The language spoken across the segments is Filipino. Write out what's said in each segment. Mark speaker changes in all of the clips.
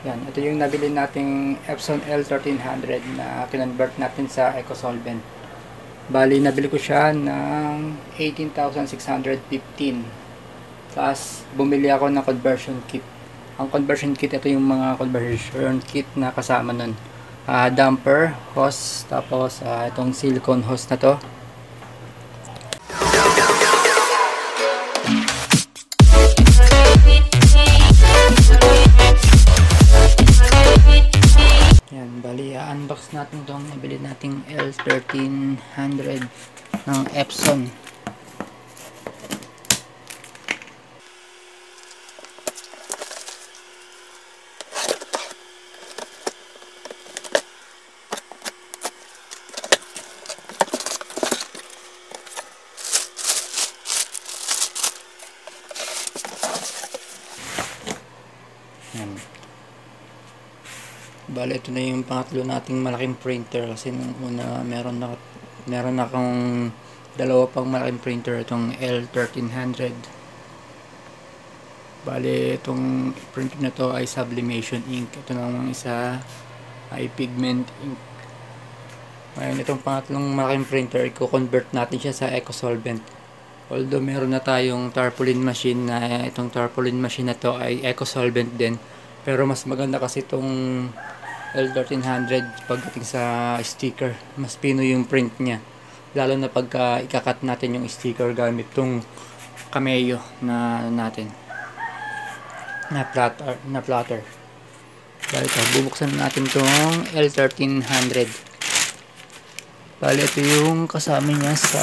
Speaker 1: Yan, ito yung nabili nating Epson L1300 na kinonvert natin sa EcoSolvent. Bali, nabili ko siya ng 18,615. Tapos, bumili ako ng conversion kit. Ang conversion kit, ito yung mga conversion kit na kasama nun. Damper, hose, tapos itong silicone hose na to. Yan, bali, unbox natin itong nabili nating L1300 ng Epson. Yan. Bale, ito na yung pangatlo nating malaking printer kasi nung una meron akong dalawa pang malaking printer, itong L1300. Bale, itong printer na to ay sublimation ink. Ito namang isa ay pigment ink. Ngayon, itong pangatlong malaking printer, i-convert natin siya sa EcoSolvent. Although meron na tayong tarpaulin machine na itong tarpaulin machine na to ay EcoSolvent din. Pero mas maganda kasi itong L1300 pagdating sa sticker. Mas pino yung print niya. Lalo na pagka ikakat natin yung sticker gamit itong Cameo na natin. Na platter. Bali ito, bubuksan natin itong L1300. Bali ito yung kasama niya sa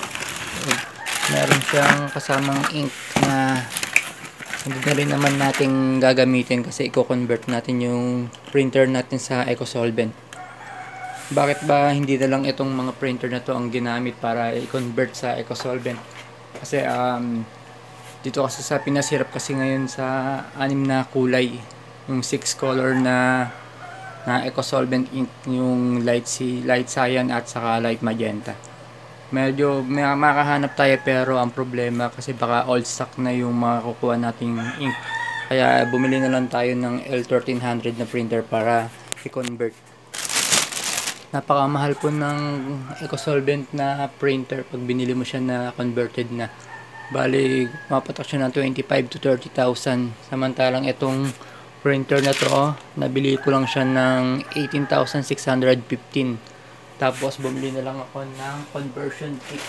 Speaker 1: meron siyang kasamang ink na hindi na rin naman natin gagamitin kasi i-convert natin yung printer natin sa EcoSolvent. Bakit ba hindi na lang itong mga printer na to ang ginamit para i-convert sa EcoSolvent? Kasi dito kasi sa Pinas, hirap kasi ngayon sa 6 na kulay, yung 6 color na EcoSolvent ink, yung light cyan at saka light magenta. Medyo makahanap tayo pero ang problema kasi baka old stock na yung makukuha nating ink. Kaya bumili na lang tayo ng L1300 na printer para i-convert. Napakamahal po ng EcoSolvent na printer pag binili mo siya na converted na. Bali, mapatak siya ng 25 to 30,000. Samantalang itong printer na to, nabili ko lang siya ng 18,615. Tapos bumili na lang ako ng conversion kit.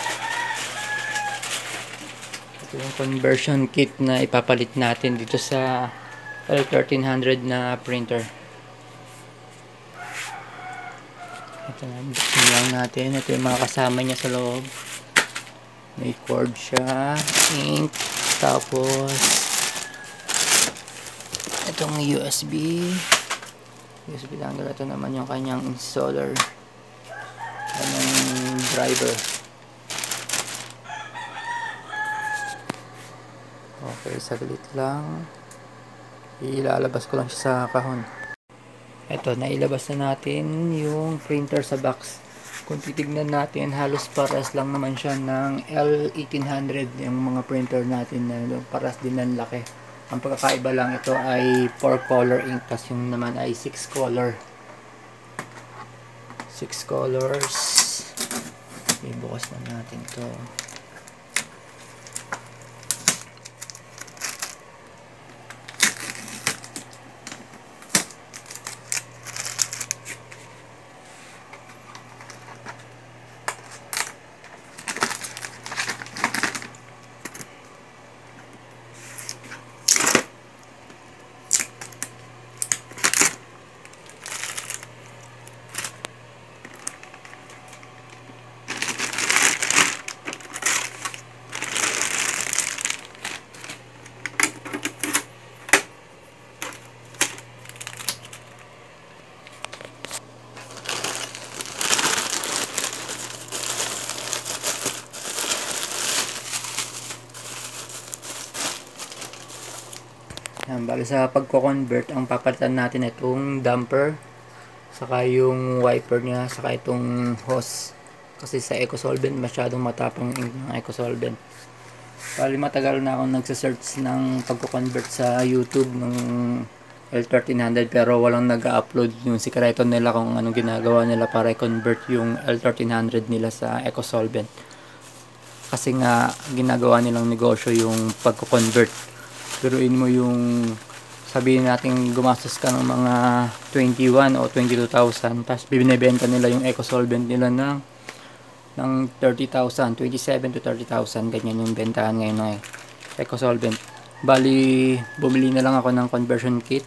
Speaker 1: Ito yung conversion kit na ipapalit natin dito sa L1300 na printer. Ito na, buksan lang natin. Ito yung mga kasama niya sa loob. May cord siya, ink, tapos itong USB dongle. Ito naman yung kanyang installer. Anong driver. Okay, saglit lang. Ilalabas ko lang siya sa kahon. Ito, nailabas na natin yung printer sa box. Kung titignan natin, halos paras lang naman siya ng L1800, yung mga printer natin na paras din ng laki. Ang pagkakaiba lang, ito ay 4 color ink, tas yung naman ay 6 color. 6 colors. Ibukas na natin to. Yan, bali sa pagko-convert, ang papalitan natin itong damper, saka yung wiper niya, saka itong hose. Kasi sa EcoSolvent, masyadong matapang ng EcoSolvent. Bali matagal na akong nagsa-search ng pagko-convert sa YouTube nung L1300 pero walang nag-upload yung sikreto nila kung anong ginagawa nila para i-convert yung L1300 nila sa EcoSolvent. Kasi nga ginagawa nilang negosyo yung pagko-convert. Biruin mo yung sabihin natin gumastos ka ng mga 21 o 22,000 tapos binibenta nila yung EcoSolvent nila ng 30,000, 27 to 30,000, ganyan yung bentahan ngayon ng EcoSolvent. Bali, bumili na lang ako ng conversion kit.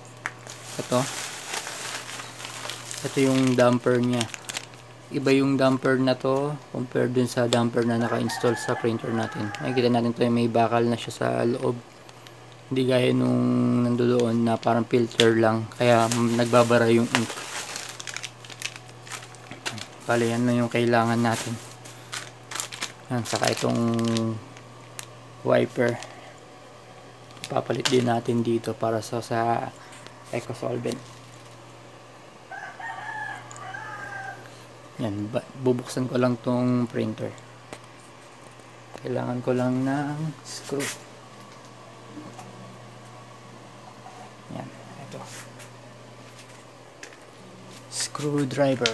Speaker 1: Ito yung damper niya. Iba yung damper na to compared dun sa damper na naka-install sa printer natin. Makikita natin to, may bakal na siya sa loob. Hindi gaya nung nandoon na parang filter lang, kaya nagbabara yung ink. Bali, yan na yung kailangan natin. Yan, saka itong wiper. Papalit din natin dito para sa EcoSolvent. Yan, bubuksan ko lang tong printer. Kailangan ko lang ng screw. Yan, ito. Screwdriver.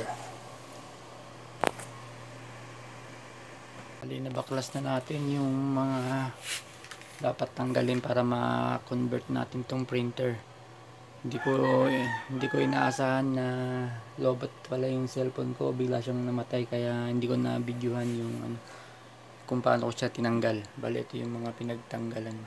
Speaker 1: Bali, nabaklas na natin yung mga dapat tanggalin para ma-convert natin tong printer. Hindi ko inaasahan na lobat pala yung cellphone ko, bigla siyang namatay, kaya hindi ko na videohan yung kung paano ko siya tinanggal. Bali, ito yung mga pinagtanggalan.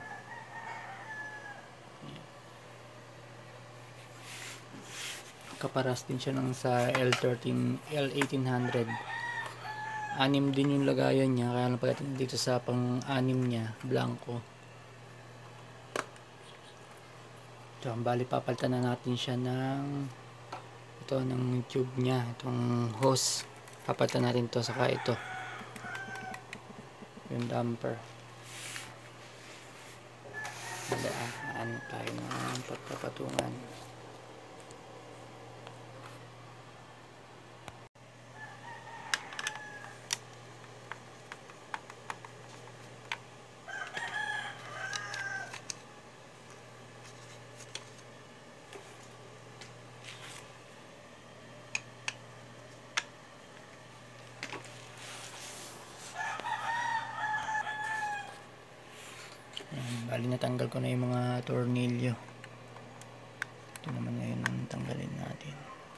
Speaker 1: Kaparas din siya ng sa L1800. Anim din yung lagayan niya, kaya lang pagdating dito sa pang-anim niya, blanco. Ito, bali papalitan na natin siya ng tube niya, itong hose. Papalitan natin to, saka ito yung damper. Ano tayo ng pagpapatungan. Bali, natanggal ko na yung mga tornilyo. Ito naman ngayon ang tanggalin natin.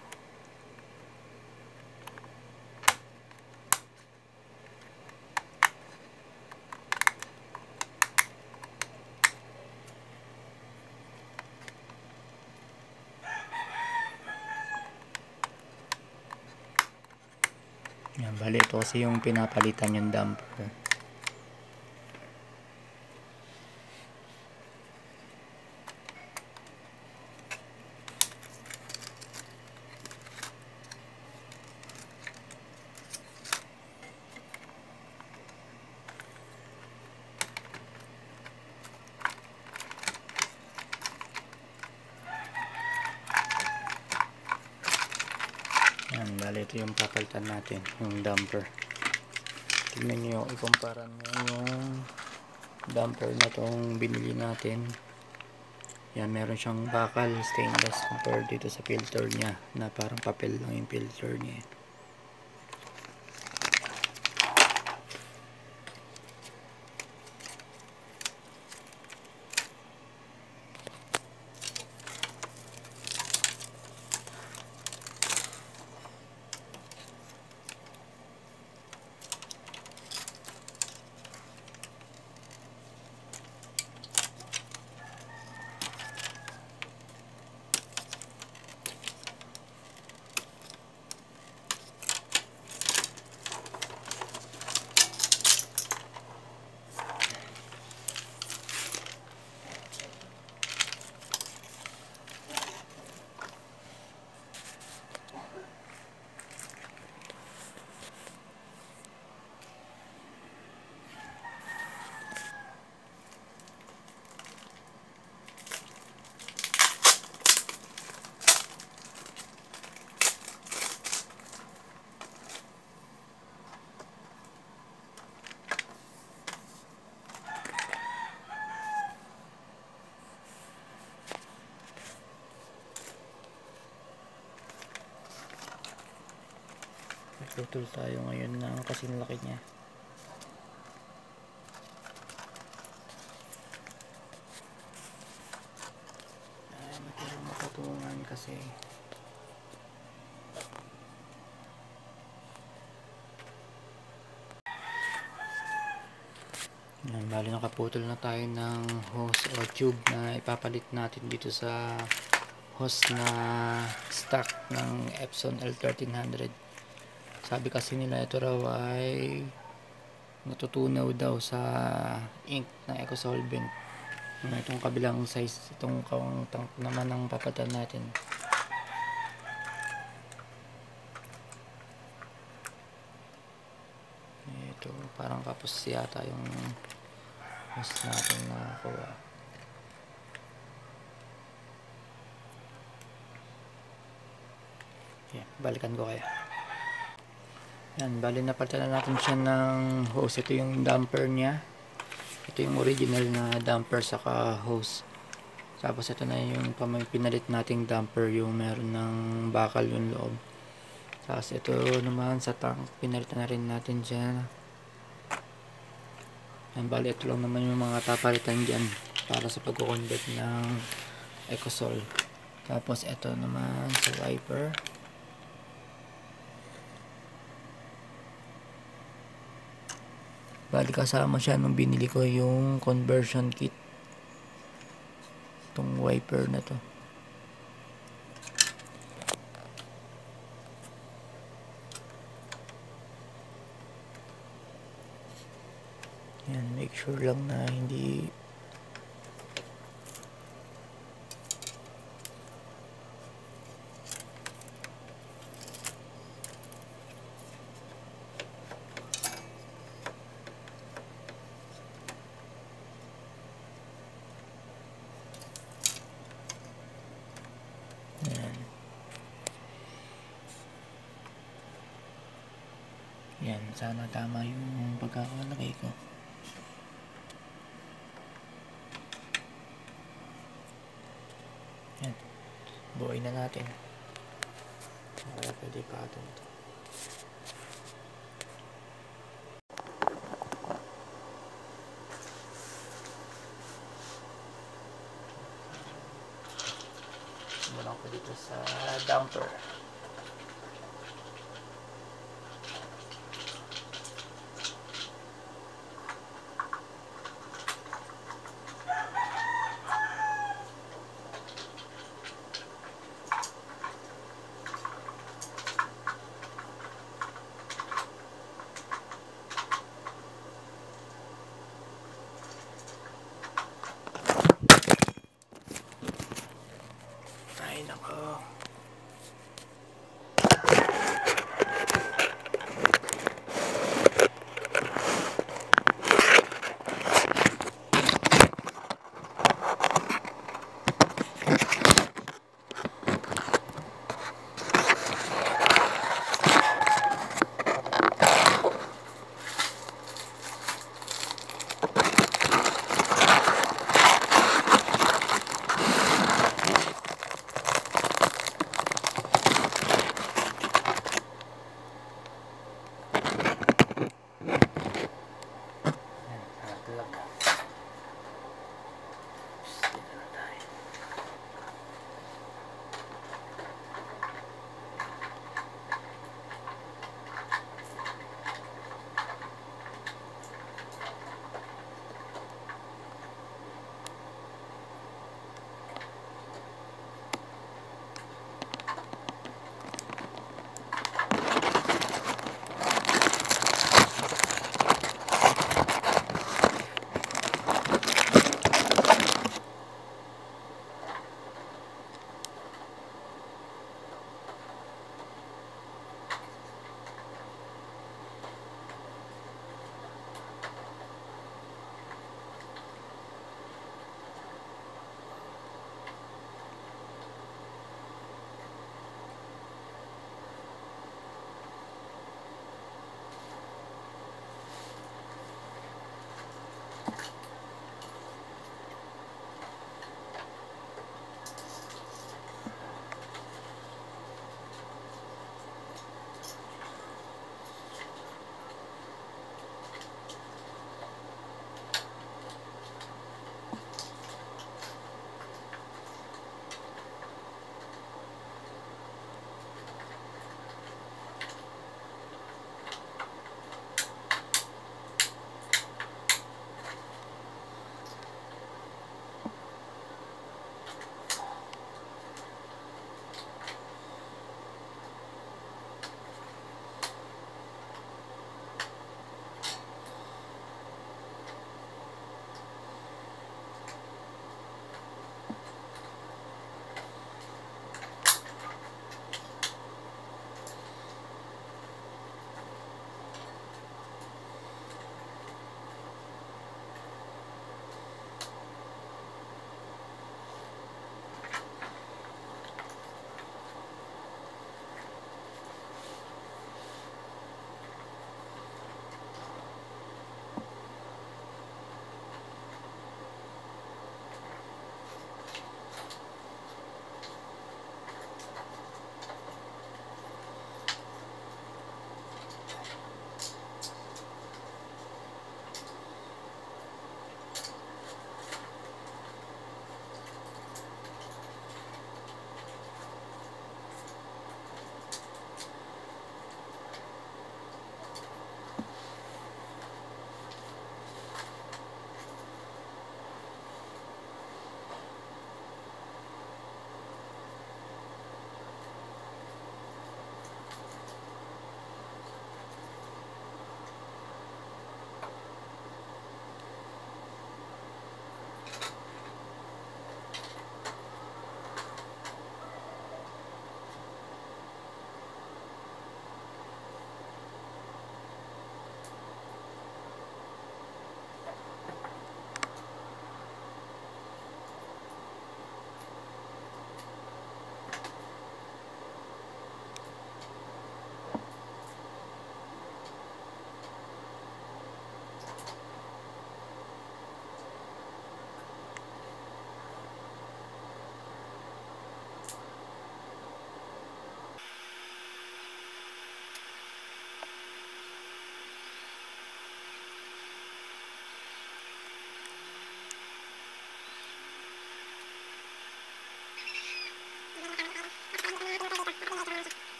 Speaker 1: Yan, bali ito kasi yung pinapalitan yung damper. Yan, bali ito yung papalitan natin, yung damper. Tignan nyo, ikumpara nyo yung damper na itong binili natin. Yan, meron siyang bakal stainless compared dito sa filter niya na parang papel lang yung filter niya. Tutol tayo ngayon ng kasing laki niya. Matulong makatungan kasi yan, bali nakaputol na tayo ng hose o tube na ipapalit natin dito sa hose na stock ng Epson L1300. Sabi kasi nila ito raw ay natutunaw daw sa ink na Ecosolvent. Itong kabilang size, itong tank naman ang papatan natin. Ito parang kapos yata yung hose natin na kuha. Yan, balikan ko kaya. Yan, bali napalitan na natin siya ng hose. Ito yung damper niya. Ito yung original na damper saka hose. Tapos ito na yung pinalit nating damper, yung meron ng bakal yung loob. Tapos ito naman sa tank, pinalit na rin natin dyan. Yan, bali ito lang naman yung mga papalitan dyan para sa pag-convert ng Ecosol. Tapos ito naman sa wiper. Bali kasama siya nung binili ko yung conversion kit, itong wiper na to. Yan, make sure lang na hindi yan, sana tama yung pagkakalagay ko. Yan, buuin na natin para pwede patong ito. Simulan ko dito sa damper. Ay nako.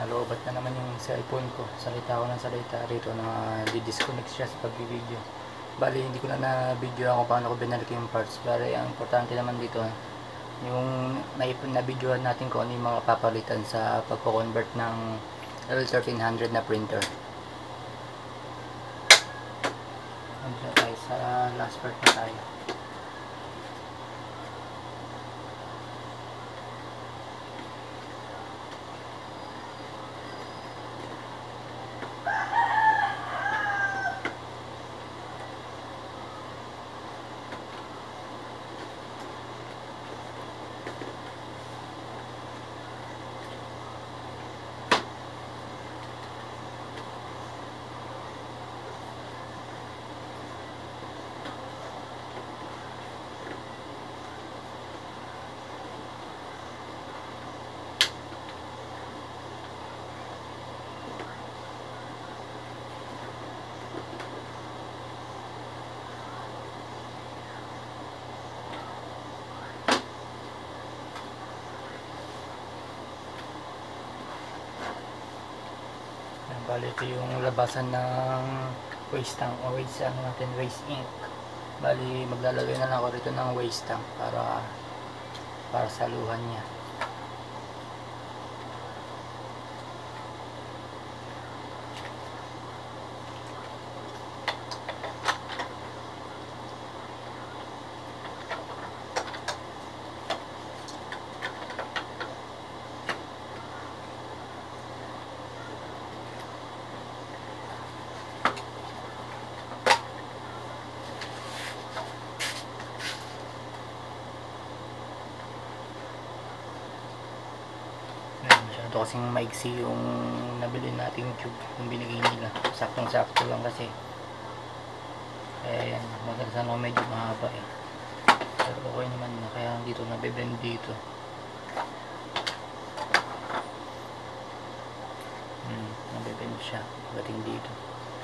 Speaker 1: nalobat na naman yung cellphone ko. Salita ko ng salita rito na di-disconnect siya sa pag-video. Bali, hindi ko na na-video ako paano ko binalik yung parts. Bali, ang importante naman dito, yung na-videoan natin kung ano yung mga papalitan sa pagko-convert ng L1300 na printer. Andiyan tayo sa last part na tayo. Bali, ito yung labasan ng waste tank o waste ink. Bali, maglalagay na lang ako rito ng waste tank para saluhan niya. Masyado kasing maigsi yung nabili nating tube, yung binigay nila. Saktong sakto lang kasi. Kaya yan, maganda sana medyo mahaba eh. Pero okay naman na, kaya dito nabibend dito. Nabibend siya pagdating dito.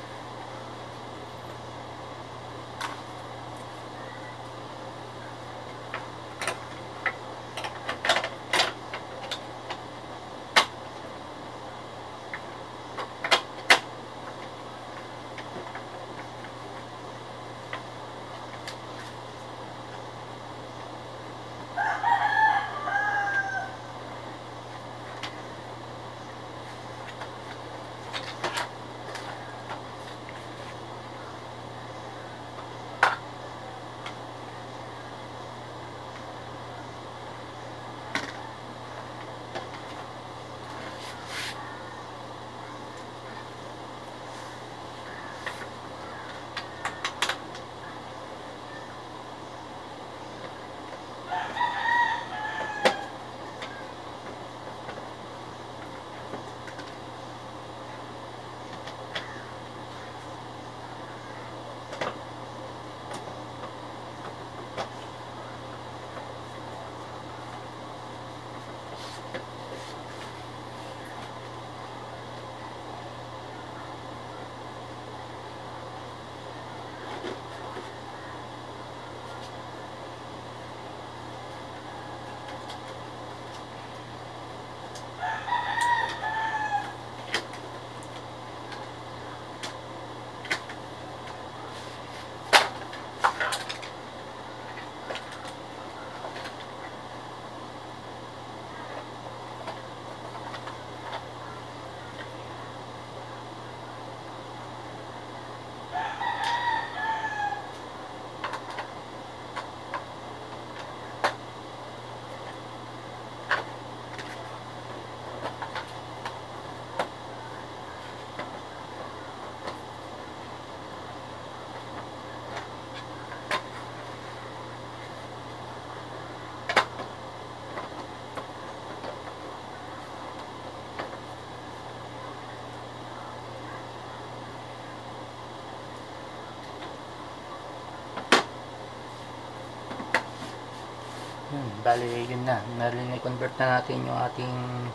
Speaker 1: Bali, yun na. Na-convert na natin yung ating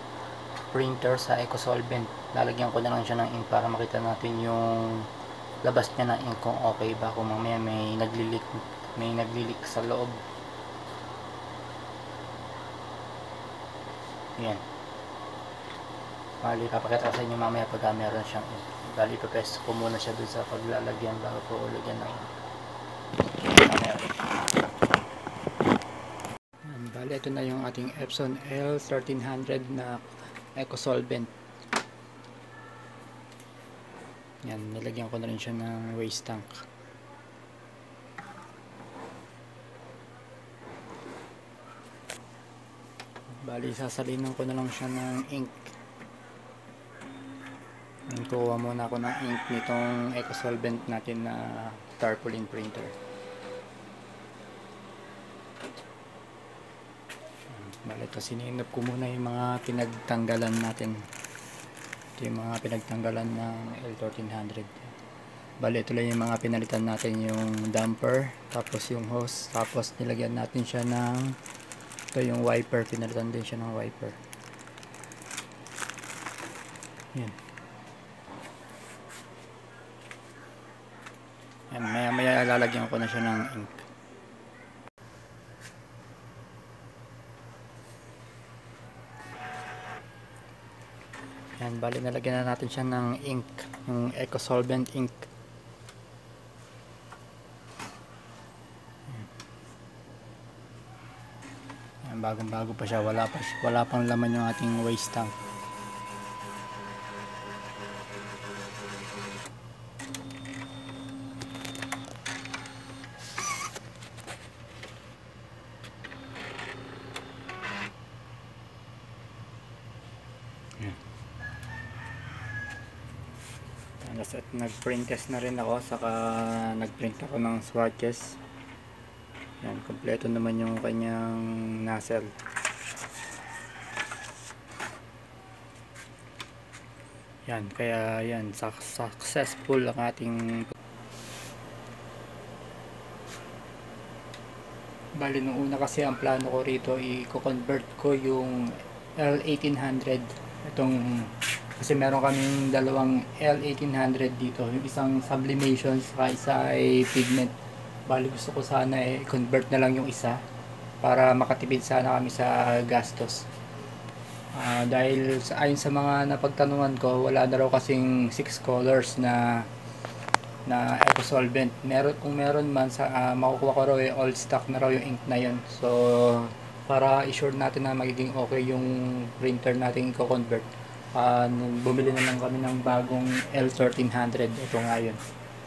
Speaker 1: printer sa EcoSolvent. Lalagyan ko na lang siya ng ink para makita natin yung labas niya na ink kung okay ba, kung mamaya may naglilik sa loob. Yan. Bali, papakita ko sa inyo mamaya pag meron siyang ink. Bali, ipapesto ko muna siya dun sa paglalagyan bago ko ulagyan ng ink. Bali, ito na yung ating Epson L1300 na Eco Solvent. Yan, nilagyan ko na rin siya ng waste tank. Bali, sasalinan ko na lang siya ng ink. Kuha muna ako ng ink nitong Eco Solvent natin na tarpaulin printer. Bali, ito sininap ko muna yung mga pinagtanggalan natin. Ito yung mga pinagtanggalan ng L1300. Bali, ito lang yung mga pinalitan natin, yung damper, tapos yung hose, tapos nilagyan natin siya ng ito yung wiper, pinalitan din siya ng wiper. Yan. Yan, maya maya lalagyan ko na siya ng ink. Yan, bali nalagyan na natin siya ng ink, yung Eco Solvent ink. Yan, bagong bago pa siya, wala pang laman yung ating waste tank. At nag-print test na rin ako, saka nag-print ako ng swatches. Yan, kompleto naman yung kanyang nozzle. Yan, kaya yan, successful ang ating. Bali, nung una kasi ang plano ko rito, i-convert ko yung L1800, itong kasi meron kaming dalawang L1800 dito, yung isang sublimation saka isa ay pigment. Bali, gusto ko sana i-convert na lang yung isa para makatipid sana kami sa gastos. Dahil ayon sa mga napagtanungan ko, wala na raw kasing 6 colors na Eco Solvent. Kung meron man, makukuha ko raw all stock na raw yung ink na yun. So para i-sure natin na magiging okay yung printer natin i-convert, bumili na lang kami ng bagong L1300. Ito nga yun.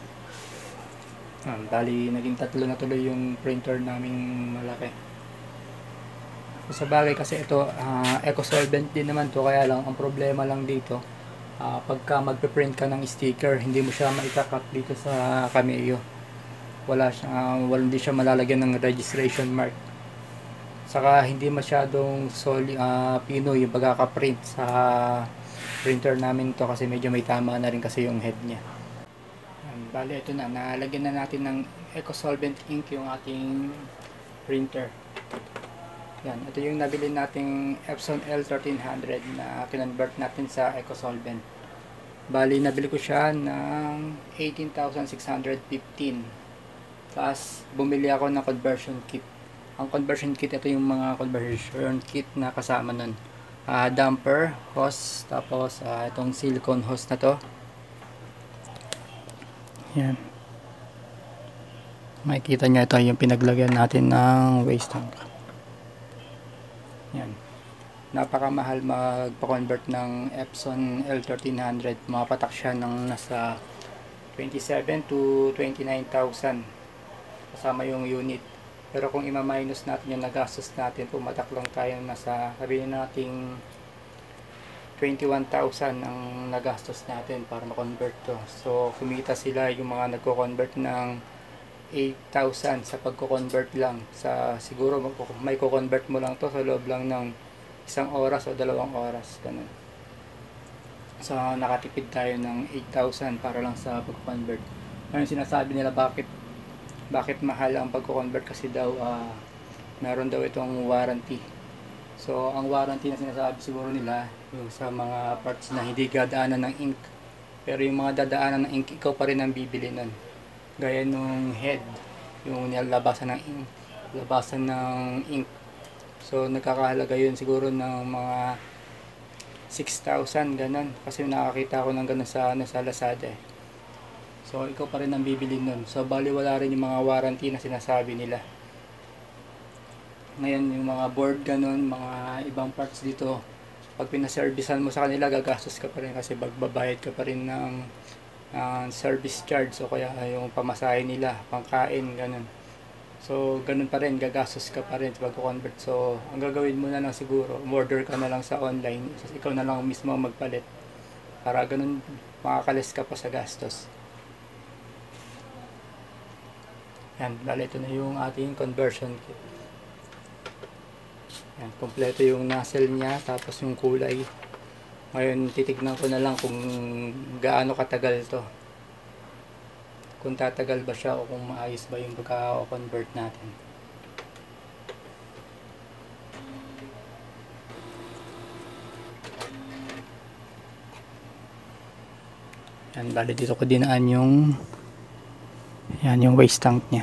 Speaker 1: Bali, naging tatlo na tuloy yung printer naming malaki. So, sa bagay kasi ito, Eco Solvent din naman to, kaya lang ang problema lang dito, pagka magpe-print ka ng sticker, hindi mo siya maitakat dito sa Cameo. Hindi siya malalagyan ng registration mark. Saka hindi masyadong pinoy yung pagkaka-print sa printer namin to, kasi medyo may tama na rin kasi yung head niya. Bali, ito na, nalagyan na natin ng Eco Solvent ink yung ating printer. Yan, ito yung nabili nating Epson L1300 na kinonvert natin sa Eco Solvent. Bali, nabili ko siya ng 18,615. Tapos bumili ako ng conversion kit. Ang conversion kit, ito yung mga conversion kit na kasama nun. Damper, hose, tapos itong silicone hose na to. Yan. Makikita nyo, ito yung pinaglagyan natin ng waste tank. Yan. Napakamahal magpa-convert ng Epson L1300. Mapatak siya ng nasa 27 to 29,000 kasama yung unit. Pero kung ima-minus natin yung nagastos natin, pumatak lang tayo nasa, sabihin natin 21,000 ang nagastos natin para ma-convert to. So kumita sila yung mga nagko-convert ng 8,000 sa pagko-convert lang. Siguro may ko-convert mo lang to sa loob lang ng 1 oras o 2 oras, ganun. So nakatipid tayo ng 8,000 para lang sa pagko-convert. Ngayon sinasabi nila bakit mahal ang pagko-convert, kasi daw meron daw itong warranty. So ang warranty na sinasabi siguro nila yung sa mga parts na hindi dadaanan ng ink. Pero yung mga dadaanan ng ink, ikaw pa rin ang bibili nun. Gaya nung head, yung nilabasan ng ink. So nagkakahalaga yun siguro ng mga 6,000 ganun. Kasi nakakita ko ng ganun sa, sa Lazada eh. So ikaw pa rin ang bibili nun. So bali wala rin yung mga warranty na sinasabi nila. Ngayon yung mga board ganun, mga ibang parts dito, pag pinaservicean mo sa kanila, gagastos ka pa rin kasi magbabayad ka pa rin ng service charge o kaya yung pamasahe nila, pangkain, ganun. So, ganun pa rin, gagastos ka pa rin pag convert. So, ang gagawin mo na lang siguro, order ka na lang sa online, ikaw na lang mismo magpalit. Para ganun, makakalis ka pa sa gastos. Yan, bali ito na yung ating conversion kit. Yan, kompleto yung nozzle niya, tapos yung kulay. Ngayon, titignan ko na lang kung gaano katagal to. Kung tatagal ba siya o kung maayos ba yung pagka-convert natin. Yan, bali dito ko dinaan yung waste tank niya.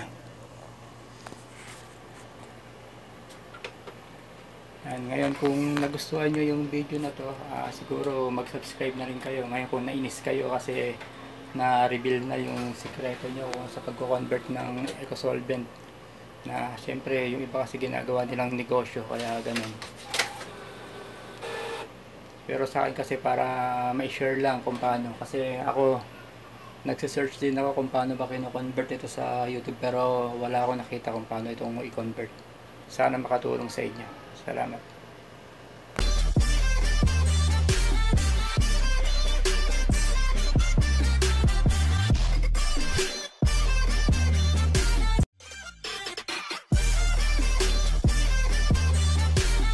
Speaker 1: Yan, ngayon kung nagustuhan nyo yung video na to, siguro mag-subscribe na rin kayo. Ngayon kung nainis kayo kasi na-reveal na yung sikreto nyo sa pagko-convert ng EcoSolvent, na syempre yung iba kasi ginagawa nilang negosyo kaya ganun. Pero sa akin kasi para ma-share lang kung paano, kasi ako nagse-search din ako kung paano ba kino-convert ito sa YouTube pero wala akong nakita kung paano itong i-convert. Sana makatulong sa inyo. Salamat.